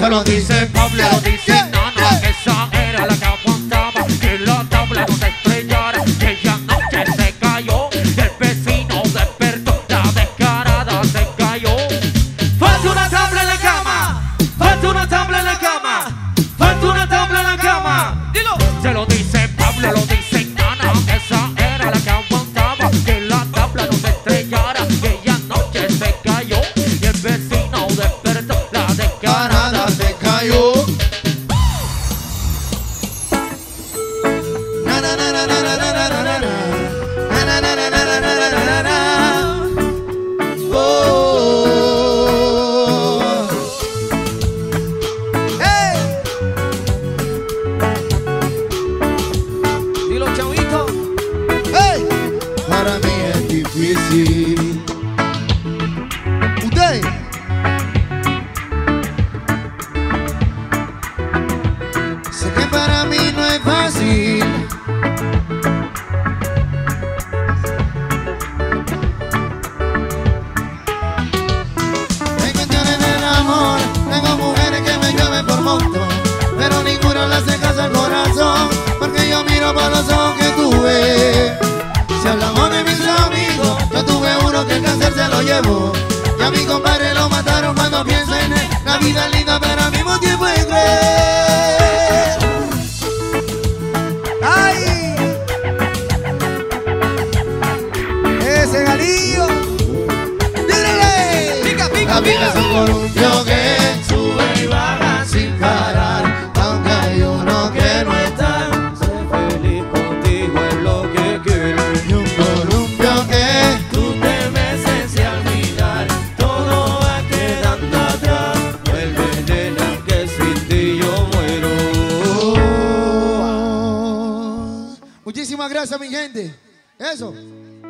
Se lo dice Pablo, lo dice Nana, que esa era la que aguantaba que la tabla no se estrellara. Que ella anoche se cayó y el vecino despertó, la descarada se cayó. Falta una tabla en la cama, falta una tabla en la cama, falta una tabla en la cama. Dilo. Se lo dice Pablo, lo dice Nana, que esa era la que aguantaba que la tabla no se estrellara. Que ella anoche se cayó y el vecino despertó, la descarada se cayó. Dilo, chavito. Para mí es difícil. Usted. Sé que para mí no es fácil. Hay cuestiones del amor, tengo mujeres que me llueven por montón, pero ninguna le hace caso al corazón, porque yo miro por los ojos que tuve. Si hablamos de mis amigos, yo tuve uno que el cáncer se lo llevó, y a mi compadre lo mataron cuando pienso en él. La vida es linda pero al mismo tiempo es cruel. ¡Ay! ¡Ese galillo! ¡Dírele! Pica, pica, La vida es un pica. columpio que sube y baja sin parar, aunque hay uno que no está. Sé feliz contigo es lo que quiero. Y un columpio que Tú te meces y al final todo va quedando atrás. Vuelve, nena, que sin ti yo muero. Muchísimas gracias, mi gente. Eso.